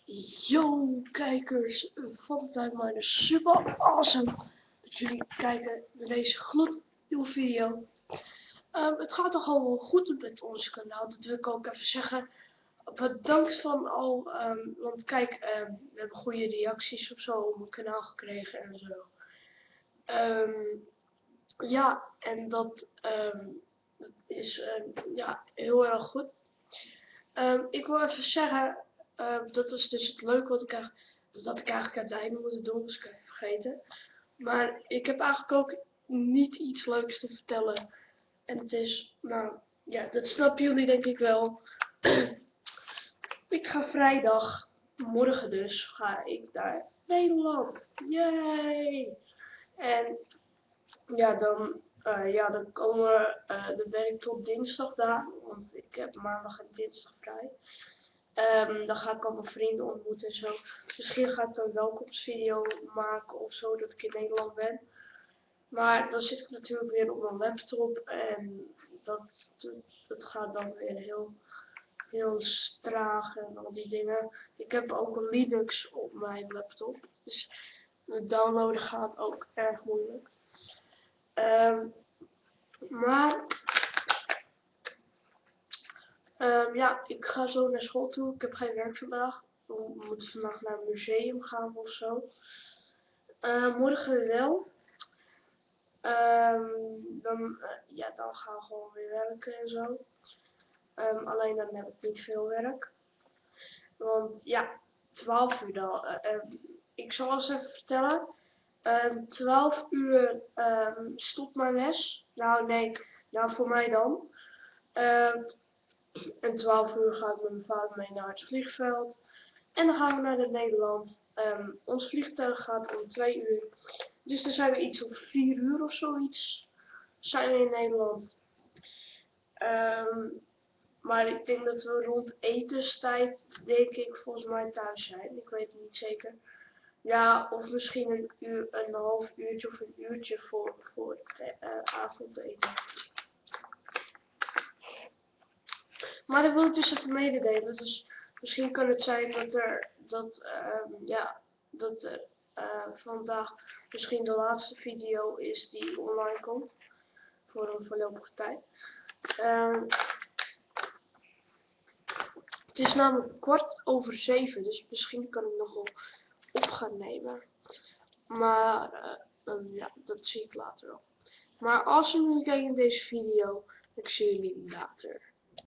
Yo kijkers van de Tijdminer, super awesome dat jullie kijken naar deze gloednieuwe video. Het gaat toch al wel goed met ons kanaal, dat wil ik ook even zeggen. Bedankt van al, want kijk, we hebben goede reacties of zo op mijn kanaal gekregen en zo. Ja, en dat is ja, heel erg goed. Ik wil even zeggen, dat is dus het leuke wat ik eigenlijk, dat ik eigenlijk aan het einde moet doen, dus ik heb het vergeten. Maar ik heb eigenlijk ook niet iets leuks te vertellen. En het is, nou ja, dat snappen jullie denk ik wel. Ik ga vrijdag, morgen dus, ga ik naar Nederland. Yay! En ja, dan dan ben ik tot dinsdag daar, want ik heb maandag en dinsdag vrij. Dan ga ik al mijn vrienden ontmoeten en zo. Misschien ga ik dan een welkomstvideo maken of zo, dat ik in Nederland ben. Maar dan zit ik natuurlijk weer op mijn laptop en dat gaat dan weer heel traag en al die dingen. Ik heb ook een Linux op mijn laptop, dus het downloaden gaat ook erg moeilijk. Ja, ik ga zo naar school toe. Ik heb geen werk vandaag. We moeten vandaag naar een museum gaan of zo. Morgen wel. Dan gaan we gewoon weer werken en zo. Alleen dan heb ik niet veel werk. Want ja, 12 uur dan. Ik zal eens even vertellen. 12 uur stopt mijn les. Nou nee, nou voor mij dan. En 12 uur ga ik met mijn vader mee naar het vliegveld. En dan gaan we naar Nederland. Ons vliegtuig gaat om 2 uur. Dus dan zijn we iets om 4 uur of zoiets. Zijn we in Nederland. Maar ik denk dat we rond etenstijd, denk ik, volgens mij thuis zijn. Ik weet het niet zeker. Ja, of misschien een half uurtje of een uurtje voor het avondeten. Maar dat wil ik dus even mededelen. Dus misschien kan het zijn dat er vandaag misschien de laatste video is die online komt. Voor een voorlopige tijd. Het is namelijk 7:15, dus misschien kan ik nog wel op gaan nemen. Maar ja, dat zie ik later wel. Maar als jullie kijken in deze video, ik zie jullie later.